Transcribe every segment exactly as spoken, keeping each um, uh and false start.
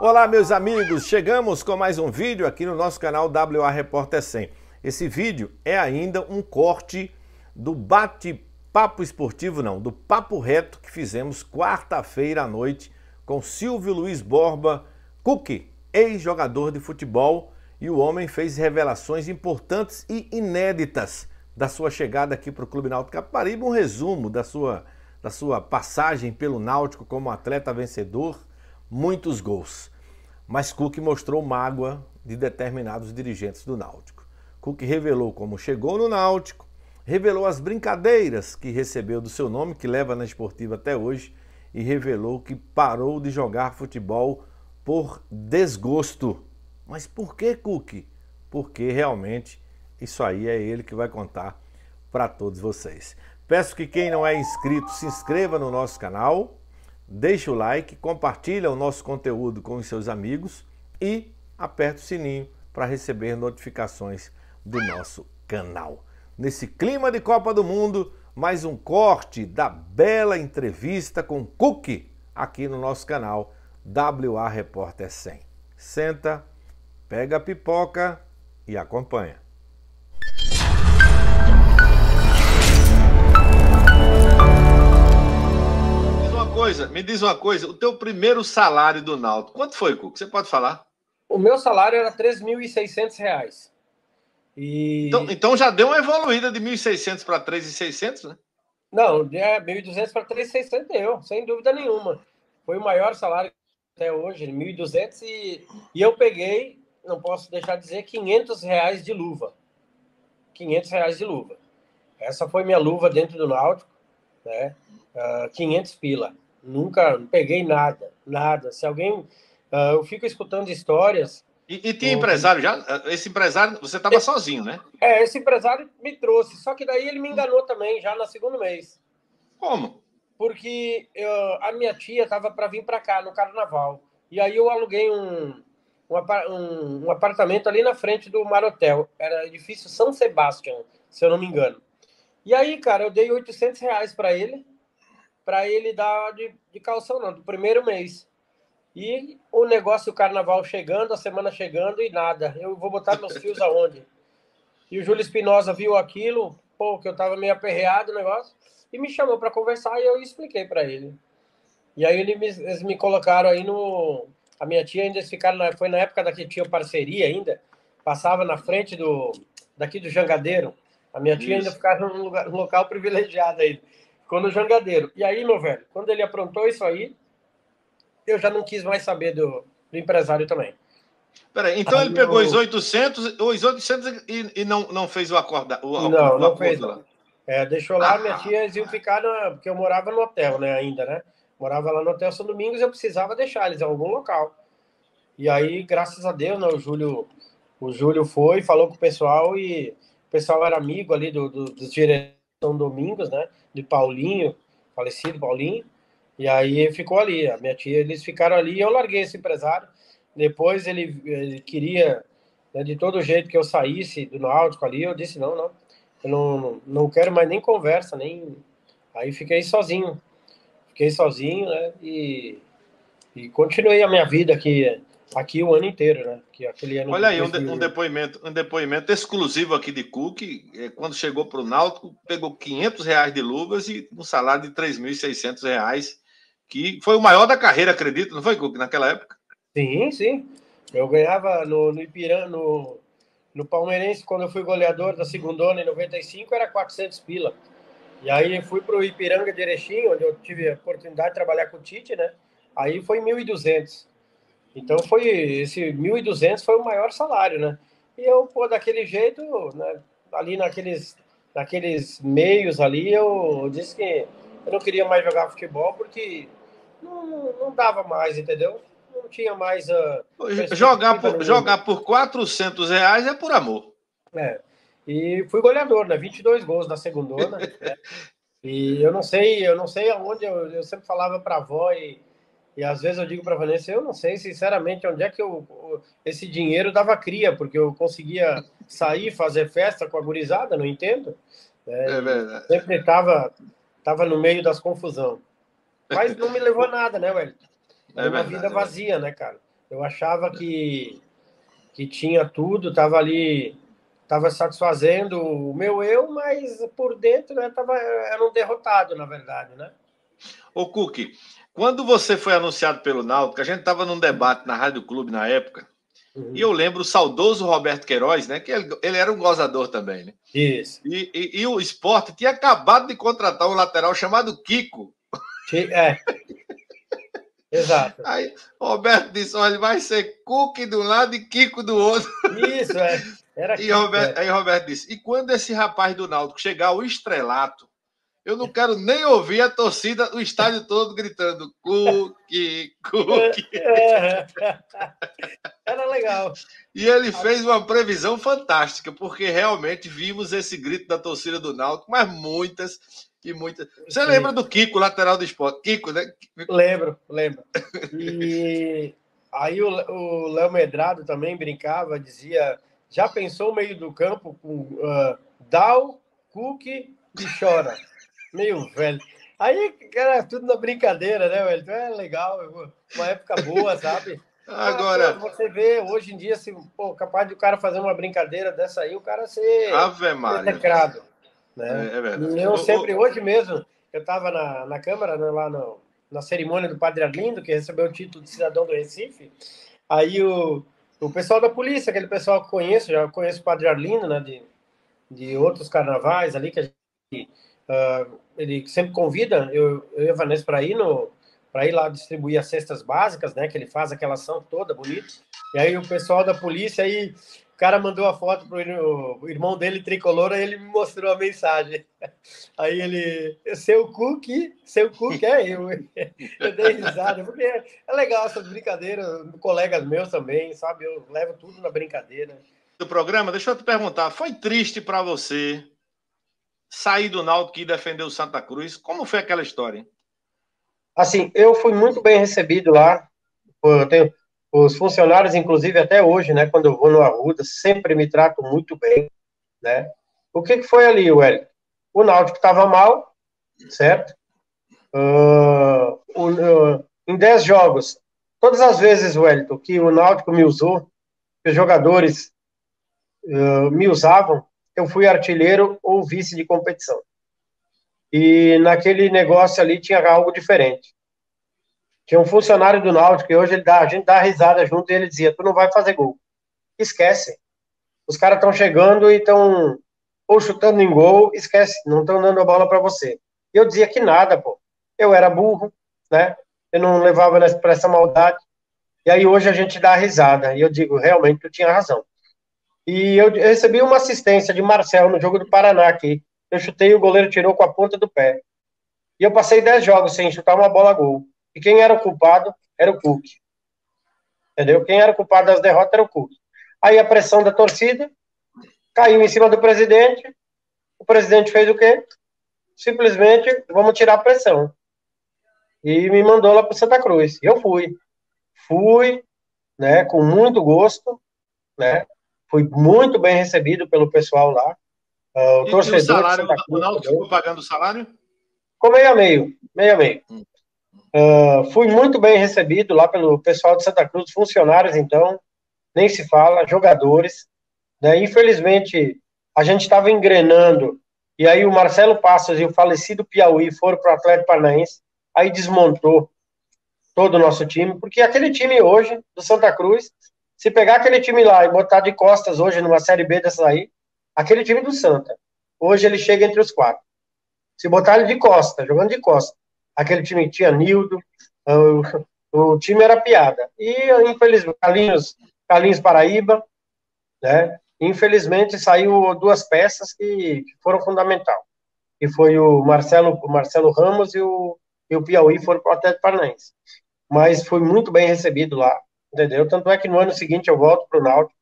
Olá, meus amigos, chegamos com mais um vídeo aqui no nosso canal W A Repórter cem. Esse vídeo é ainda um corte do bate-papo esportivo, não, do papo reto que fizemos quarta-feira à noite com Silvio Luiz Borba Cuque, ex-jogador de futebol, e o homem fez revelações importantes e inéditas da sua chegada aqui para o Clube Náutico Capibaribe, um resumo da sua, da sua passagem pelo Náutico como atleta vencedor, muitos gols. Mas Cuque mostrou mágoa de determinados dirigentes do Náutico. Cuque revelou como chegou no Náutico, revelou as brincadeiras que recebeu do seu nome, que leva na esportiva até hoje, e revelou que parou de jogar futebol por desgosto. Mas por que, Cuque? Porque realmente isso aí é ele que vai contar para todos vocês. Peço que quem não é inscrito se inscreva no nosso canal, deixe o like, compartilhe o nosso conteúdo com os seus amigos e aperte o sininho para receber notificações do nosso canal. Nesse clima de Copa do Mundo, mais um corte da bela entrevista com Cuque aqui no nosso canal W A Repórter cem. Senta, pega a pipoca e acompanha. Coisa, me diz uma coisa, o teu primeiro salário do Náutico, quanto foi, Cuque? Você pode falar? O meu salário era três mil e seiscentos reais. E... Então, então já deu uma evoluída de mil e seiscentos para três mil e seiscentos, né? Não, de mil e duzentos para três mil e seiscentos deu, sem dúvida nenhuma. Foi o maior salário até hoje, mil e duzentos, e, e eu peguei, não posso deixar de dizer, quinhentos reais de luva. quinhentos reais de luva. Essa foi minha luva dentro do Náutico, né? Uh, quinhentos pila. Nunca peguei nada, nada. Se alguém... Uh, eu fico escutando histórias... E, e tinha empresário já? Esse empresário, você estava sozinho, né? É, esse empresário me trouxe. Só que daí ele me enganou também, já no segundo mês. Como? Porque uh, a minha tia estava para vir para cá, no carnaval. E aí eu aluguei um, um, um, um apartamento ali na frente do Marotel. Era edifício São Sebastião, se eu não me engano. E aí, cara, eu dei oitocentos reais para ele, para ele dar de, de calção, não, do primeiro mês. E o negócio, o carnaval chegando, a semana chegando e nada. Eu vou botar meus fios aonde? E o Júlio Espinosa viu aquilo, pô, que eu tava meio aperreado o negócio, e me chamou para conversar e eu expliquei para ele. E aí ele me, eles me colocaram aí no... A minha tia ainda, eles ficaram, na, foi na época da que tinha parceria ainda, passava na frente do daqui do Jangadeiro. A minha tia Isso. ainda ficava num, lugar, num local privilegiado aí. Ficou no Jangadeiro. E aí, meu velho, quando ele aprontou isso aí, eu já não quis mais saber do, do empresário também. Peraí, então aí ele pegou eu... os oitocentos, os oitocentos e, e não, não fez o acordo? O, não, o não fez. Lá. É, deixou lá, ah, minha tia, eles iam ficar, na, porque eu morava no hotel, né, ainda, né? Morava lá no Hotel São Domingos e eu precisava deixar eles em algum local. E aí, graças a Deus, né, o Júlio, o Júlio foi, falou com o pessoal e o pessoal era amigo ali do, do, dos diretores São Domingos, né? De Paulinho, falecido Paulinho, e aí ficou ali, a minha tia, eles ficaram ali e eu larguei esse empresário. Depois ele, ele queria, né, de todo jeito que eu saísse do Náutico ali, eu disse, não, não, eu não, não quero mais nem conversa, nem... Aí fiquei sozinho, fiquei sozinho, né, e, e continuei a minha vida aqui, aqui o ano inteiro, né, que aquele ano... Olha aí, um, de, um, depoimento, um depoimento exclusivo aqui de Cuque, quando chegou para o Náutico, pegou quinhentos reais de luvas e um salário de três mil e seiscentos reais, que foi o maior da carreira, acredito, não foi, Cuque, naquela época? Sim, sim. Eu ganhava no, no Ipiranga, no, no Palmeirense, quando eu fui goleador da segundona em noventa e cinco, era quatrocentos pila. E aí fui para o Ipiranga de Erechim, onde eu tive a oportunidade de trabalhar com o Tite, né? Aí foi mil e duzentos. Então foi esse mil e duzentos foi o maior salário, né? E eu, pô, daquele jeito, né, ali naqueles, naqueles meios ali, eu, eu disse que eu não queria mais jogar futebol porque não, não dava mais, entendeu? Não tinha mais... Uh, jogar, por, jogar por quatrocentos reais é por amor. É. E fui goleador, né? vinte e dois gols na segundona. Né? E eu não sei, eu não sei aonde, eu, eu sempre falava para a avó e, e às vezes eu digo para a Vanessa, eu não sei sinceramente onde é que eu, esse dinheiro dava cria, porque eu conseguia sair, fazer festa com a gurizada, não entendo. Né? É verdade. Sempre estava tava no meio das confusão. Mas não me levou a nada, né, Wellington? Era é uma verdade, vida vazia, né, cara? Eu achava que, que tinha tudo, estava ali, estava satisfazendo o meu eu, mas por dentro, né, tava, era um derrotado, na verdade, né? Ô, Cuque, quando você foi anunciado pelo Náutico, a gente estava num debate na Rádio Clube na época, Uhum. e eu lembro o saudoso Roberto Queiroz, né? Que ele, ele era um gozador também, né? Isso. E, e, e o Sport tinha acabado de contratar um lateral chamado Kiko. É. Exato. Aí o Roberto disse: olha, vai ser Cuque de um lado e Kiko do outro. Isso, é. Era E Kiko, Roberto, é. aí Roberto disse: e quando esse rapaz do Náutico chegar ao estrelato, eu não quero nem ouvir a torcida, o estádio todo gritando Cuque, Cuque. É, é. Era legal. E ele fez uma previsão fantástica, porque realmente vimos esse grito da torcida do Náutico, mas muitas e muitas. Você Sim. lembra do Kiko, lateral do Sport? Kiko, né? Lembro, lembro. E aí o o Léo Medrado também brincava, dizia: já pensou o meio do campo com uh, Dal, Cook e Chora? Meio velho. Aí, cara, tudo na brincadeira, né, velho? Então é legal, uma época boa, sabe? Agora, Pô, você vê, hoje em dia, se, pô, capaz de o cara fazer uma brincadeira dessa aí, o cara ser Ave Maria. execrado, né? É, é verdade. Eu O- sempre, o- hoje mesmo, eu estava na, na Câmara, né, lá no, na cerimônia do Padre Arlindo, que recebeu o título de cidadão do Recife. Aí o, o pessoal da polícia, aquele pessoal que eu conheço, já conheço o Padre Arlindo, né, de, de outros carnavais ali, que a gente, uh, ele sempre convida eu, eu e a Vanessa para ir no para ir lá distribuir as cestas básicas, né, que ele faz aquela ação toda bonita. E aí o pessoal da polícia, aí o cara mandou a foto pro o irmão dele tricolor, aí ele me mostrou a mensagem. Aí ele, seu cookie, seu cookie é eu. Eu dei risada, porque é legal essas brincadeiras, colegas meus também, sabe? Eu levo tudo na brincadeira. do programa, deixa eu te perguntar, foi triste para você sair do Náutico e defender o Santa Cruz? Como foi aquela história? Assim, eu fui muito bem recebido lá. Eu tenho, os funcionários, inclusive até hoje, né, quando eu vou no Arruda, sempre me tratam muito bem, né? O que, que foi ali, Wellington? O Náutico estava mal, certo? Uh, o, uh, em dez jogos, todas as vezes, Wellington, que o Náutico me usou, que os jogadores uh, me usavam, eu fui artilheiro ou vice de competição. E naquele negócio ali tinha algo diferente. Tinha um funcionário do Náutico que hoje ele dá, a gente dá risada junto e ele dizia: tu não vai fazer gol. Esquece. Os caras estão chegando e estão ou chutando em gol, esquece, não estão dando a bola para você. E eu dizia que nada, pô. Eu era burro, né? Eu não levava para essa maldade. E aí hoje a gente dá risada. E eu digo, realmente, tu tinha razão. E eu recebi uma assistência de Marcel no jogo do Paraná aqui. Eu chutei e o goleiro tirou com a ponta do pé. E eu passei dez jogos sem chutar uma bola a gol. E quem era o culpado era o Cook. Entendeu? Quem era o culpado das derrotas era o Cook. Aí a pressão da torcida caiu em cima do presidente. O presidente fez o quê? Simplesmente, vamos tirar a pressão. E me mandou lá para Santa Cruz. E eu fui. Fui, né, com muito gosto, né? Fui muito bem recebido pelo pessoal lá. Uh, o E, torcedor e o salário, de Santa o Cruz Náutico também. ficou pagando o salário? Ficou meio a meio, meio a meio. Uh, fui muito bem recebido lá pelo pessoal de Santa Cruz, funcionários, então, nem se fala, jogadores. Né? Infelizmente, a gente estava engrenando, e aí o Marcelo Passos e o falecido Piauí foram para o Atlético Paranaense, aí desmontou todo o nosso time, porque aquele time hoje, do Santa Cruz, se pegar aquele time lá e botar de costas hoje numa Série B dessa aí, aquele time do Santa, hoje ele chega entre os quatro. Se botar ele de costa, jogando de costa, aquele time tinha Nildo, o, o time era piada. E, infelizmente, Carlinhos, Carlinhos Paraíba, né? Infelizmente, saiu duas peças que, que foram fundamentais, que foi o Marcelo, o Marcelo Ramos e o, e o Piauí foram para o Atlético Paranaense. Mas fui muito bem recebido lá, entendeu? Tanto é que no ano seguinte eu volto para o Náutico.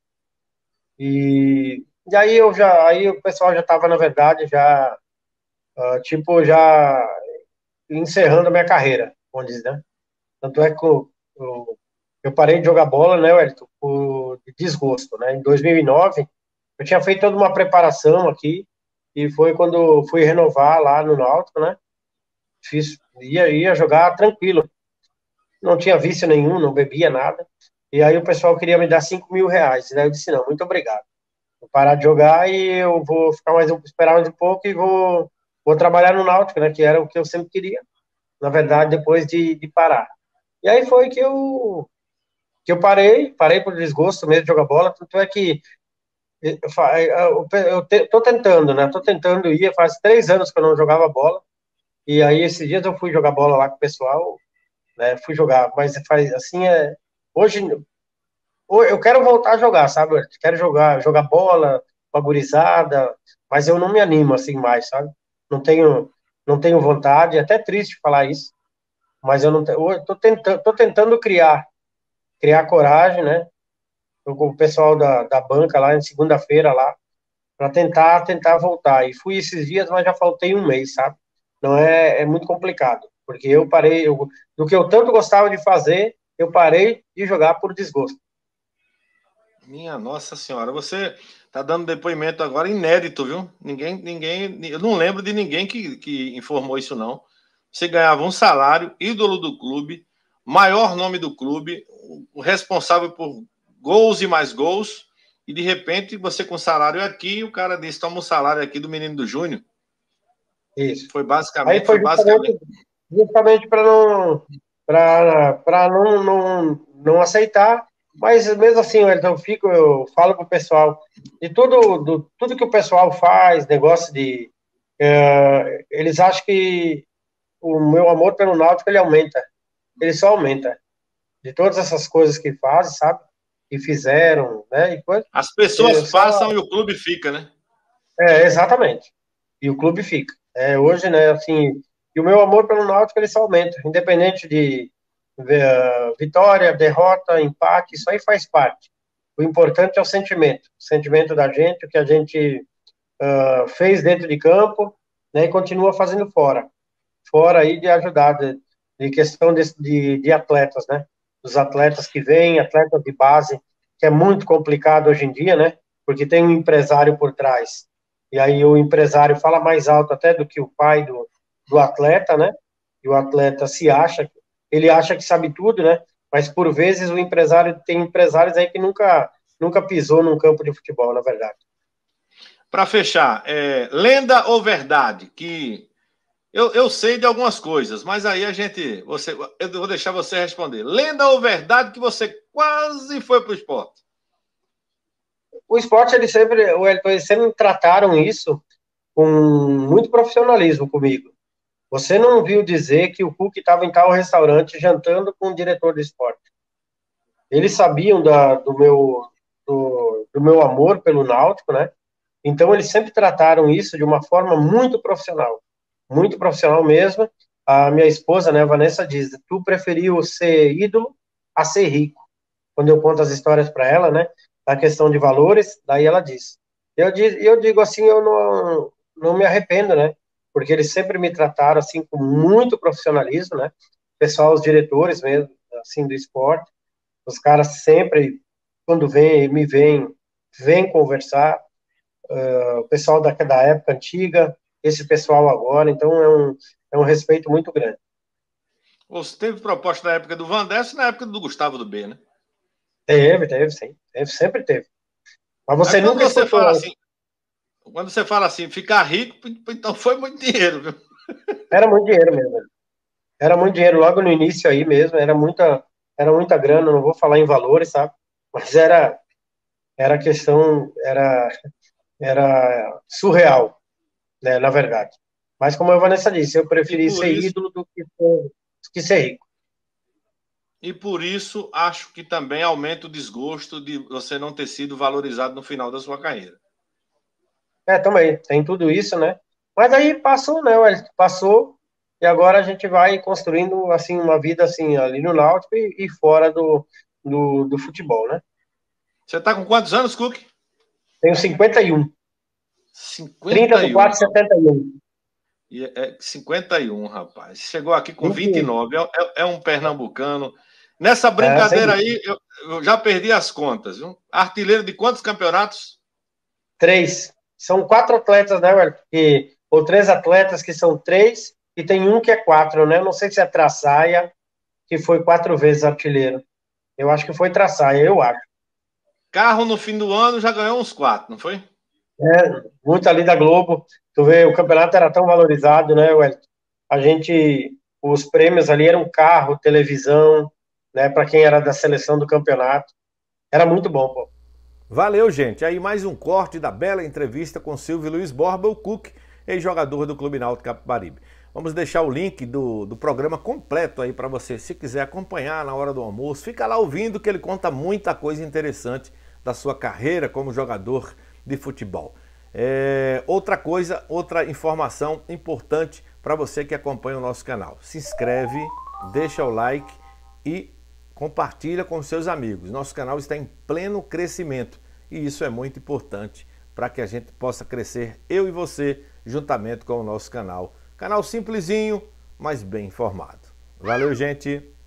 E, e aí eu já, aí o pessoal já estava, na verdade, já, uh, tipo, já encerrando a minha carreira, vamos dizer, né? Tanto é que eu, eu, eu parei de jogar bola, né, Wellington, por desgosto, né? Em dois mil e nove, eu tinha feito toda uma preparação aqui, e foi quando fui renovar lá no Náutico, né? Fiz, ia, ia jogar tranquilo. Não tinha vício nenhum, não bebia nada. E aí o pessoal queria me dar cinco mil reais. E daí eu disse, não, muito obrigado. Vou parar de jogar e eu vou ficar mais um, esperar mais um pouco e vou, vou trabalhar no Náutico, né? Que era o que eu sempre queria, na verdade, depois de, de parar. E aí foi que eu, que eu parei, parei por desgosto mesmo de jogar bola, tanto é que eu, fa- eu, eu te- tô tentando, né? Tô tentando ir, faz três anos que eu não jogava bola, e aí esses dias eu fui jogar bola lá com o pessoal, né? Fui jogar, mas faz assim é. Hoje Ô, eu quero voltar a jogar, sabe? Eu quero jogar, jogar bola, uma gurizada, mas eu não me animo assim mais, sabe? Não tenho, não tenho vontade, é até triste falar isso, mas eu não tenho, eu tô tentando, tô tentando criar, criar coragem, né? Eu, com o pessoal da, da banca lá, em segunda-feira lá, para tentar, tentar voltar. E fui esses dias, mas já faltei um mês, sabe? Não é, é muito complicado, porque eu parei, eu, do que eu tanto gostava de fazer, eu parei de jogar por desgosto. Minha Nossa Senhora, você tá dando depoimento agora inédito, viu? Ninguém, ninguém, eu não lembro de ninguém que, que informou isso, não. Você ganhava um salário, ídolo do clube, maior nome do clube, o responsável por gols e mais gols, e de repente você com salário aqui, o cara disse: toma o salário aqui do menino do Júnior. Isso. Foi Aí basicamente, foi foi basicamente. justamente, justamente para não, para não, não, não aceitar, mas mesmo assim, Wellington, eu fico, eu falo pro pessoal, de tudo, do, tudo que o pessoal faz, negócio de, é, eles acham que o meu amor pelo Náutico, ele aumenta, ele só aumenta, de todas essas coisas que fazem, sabe, que fizeram, né, e coisa, As pessoas eu só, passam e o clube fica, né? é, exatamente. E o clube fica. É, hoje, né, assim, e o meu amor pelo Náutico, ele só aumenta, independente de eh, vitória, derrota, empate, isso aí faz parte. O importante é o sentimento, o sentimento da gente, o que a gente uh, fez dentro de campo, né, e continua fazendo fora. Fora aí de ajudar, de, de questão de, de, de atletas, né, dos atletas que vêm, atletas de base, que é muito complicado hoje em dia, né, porque tem um empresário por trás e aí o empresário fala mais alto até do que o pai do, do atleta, né? E o atleta se acha, ele acha que sabe tudo, né? Mas por vezes o empresário tem empresários aí que nunca nunca pisou num campo de futebol, na verdade. Para fechar, é, lenda ou verdade? Que eu, eu sei de algumas coisas, mas aí a gente. Você, eu vou deixar você responder. Lenda ou verdade que você quase foi para o esporte? O esporte, ele sempre, o Elton, eles sempre trataram isso com muito profissionalismo comigo. Você não viu dizer que o Cook estava em tal restaurante jantando com o diretor do esporte. Eles sabiam da, do, meu, do, do meu amor pelo Náutico, né? Então, eles sempre trataram isso de uma forma muito profissional, muito profissional mesmo. A minha esposa, né, Vanessa, diz: tu preferiu ser ídolo a ser rico. Quando eu conto as histórias para ela, né, da questão de valores, daí ela diz. Eu, diz, eu digo assim, eu não, não me arrependo, né, porque eles sempre me trataram assim com muito profissionalismo, né, pessoal, os diretores mesmo, assim, do esporte, os caras sempre, quando vêm, me vêm, vêm conversar, o pessoal da, da época antiga, esse pessoal agora, então é um, é um respeito muito grande. Você teve proposta na época do Vandesso e na época do Gustavo do B, né? Teve, teve, sim, teve, sempre teve. Mas Aí você quando nunca você fala escutou, assim, quando você fala assim, ficar rico, então foi muito dinheiro, viu? era muito dinheiro mesmo, era muito dinheiro logo no início aí mesmo, era muita, era muita grana, não vou falar em valores, sabe? Mas era, era questão, era, era surreal, né, na verdade. Mas como a Vanessa disse, eu E preferi por ser isso, ídolo do que ser, que ser rico. e por isso acho que também aumenta o desgosto de você não ter sido valorizado no final da sua carreira. É, também, tem tudo isso, né? Mas aí passou, né, ué, passou, e agora a gente vai construindo, assim, uma vida, assim, ali no Náutico e, e fora do, do, do futebol, né? Você está com quantos anos, Cook? Tenho cinquenta e um, trinta cinquenta do e um, quatro, setenta e um. E é cinquenta e um, rapaz. Chegou aqui com vinte e vinte, nove. É, é, é um pernambucano. Nessa é, sem brincadeira dúvida. aí, eu, eu já perdi as contas, viu? Artilheiro de quantos campeonatos? Três. São quatro atletas, né, velho? Que, ou três atletas que são três, e tem um que é quatro, né? Não sei se é Traçaia, que foi quatro vezes artilheiro. Eu acho que foi traçar, eu acho. Carro no fim do ano já ganhou uns quatro, não foi? É, muito ali da Globo. Tu vê, o campeonato era tão valorizado, né, Wellington? A gente, os prêmios ali eram carro, televisão, né, para quem era da seleção do campeonato. Era muito bom, pô. Valeu, gente. Aí mais um corte da bela entrevista com Silvio Luiz Borba, o Cook, ex-jogador do Clube Náutico Capibaribe. Vamos deixar o link do, do programa completo aí para você, se quiser acompanhar na hora do almoço. Fica lá ouvindo que ele conta muita coisa interessante da sua carreira como jogador de futebol. É, outra coisa, outra informação importante para você que acompanha o nosso canal. Se inscreve, deixa o like e compartilha com seus amigos. Nosso canal está em pleno crescimento e isso é muito importante para que a gente possa crescer, eu e você, juntamente com o nosso canal. Canal simplesinho, mas bem informado. Valeu, gente!